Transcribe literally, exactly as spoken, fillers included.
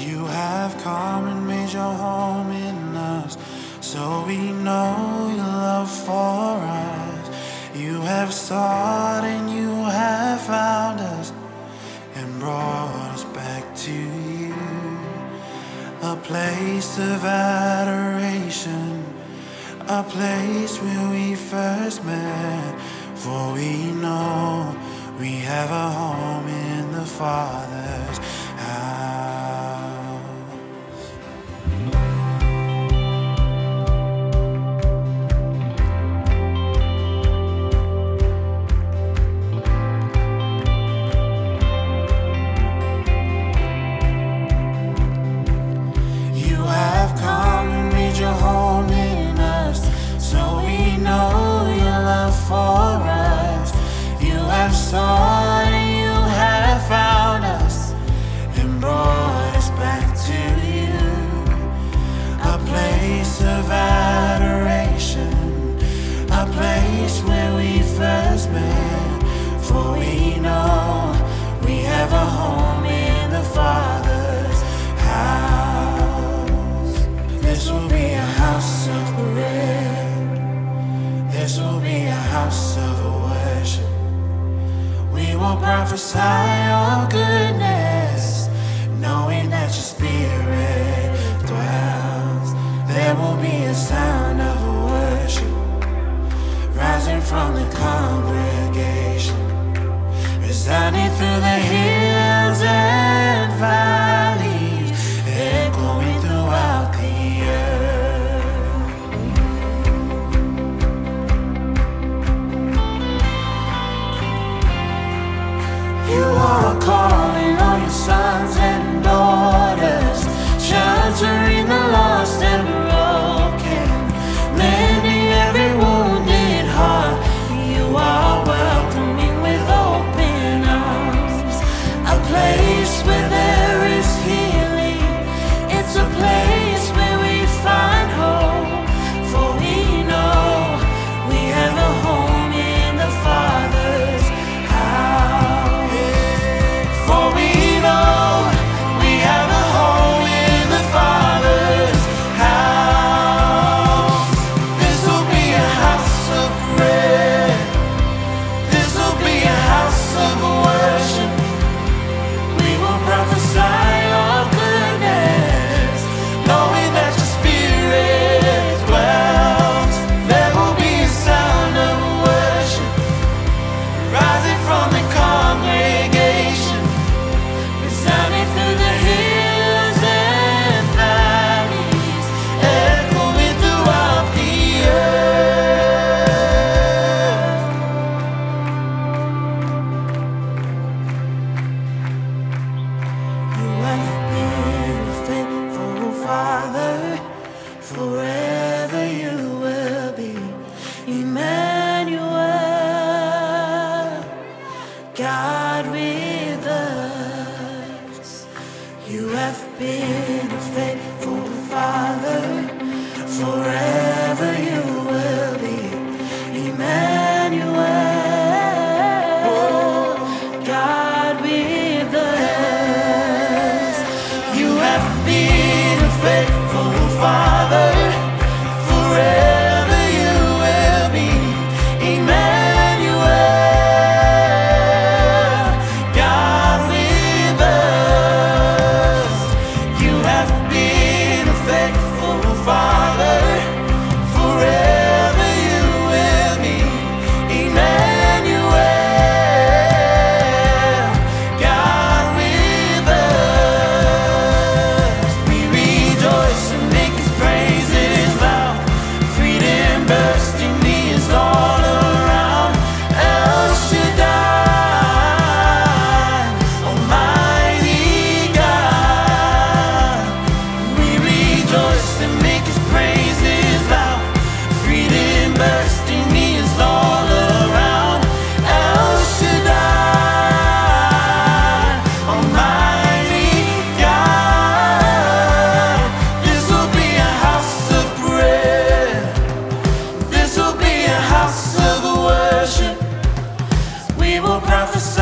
You have come and made your home in us, so we know your love for us. You have sought and you have found us and brought us back to you. A place of adoration, a place where we first met. For we know we have a home in the Father's house. You have come and made your home in us, so we know your love for us. You have sought and you have found us and brought us back to you. A place of adoration, a place where we first met. For we know we have a home in the Father's house. This will be a house of prayer. This will be a house of worship. We will prophesy your goodness, knowing that your spirit dwells. There will be a sound of worship rising from the congregation, resounding through the hills and valleys, echoing throughout the earth. You are calling all your sons and daughters, sheltering the lost and broken, mending every wounded heart. You are welcoming with open arms, a place where there is healing. It's a place where we find hope, for we know we have a home in the Father's house. For we know we have a home in the Father's house. This will be a house of prayer. This will be a house of worship. We will prophesy your goodness, knowing that your spirit dwells. There will be a sound of worship rising from the congregation, resounding through the hills and valleys, echoing throughout the earth. You have been a faithful Father, forever you will be Emmanuel, God with us. You have been a faithful Father, forever you will be Emmanuel, God with us. You have been a faithful Father, forever you will be Emmanuel, God with us. You have been a faithful Father, forever you will be Emmanuel, God with us. We rejoice and make His praises loud, freedom bursting me is all around. El Shaddai, Almighty God. We rejoice and make His praises loud, freedom bursting me is all around. El Shaddai, Almighty God. This will be a house of prayer. This will be a house of worship. We will prophesy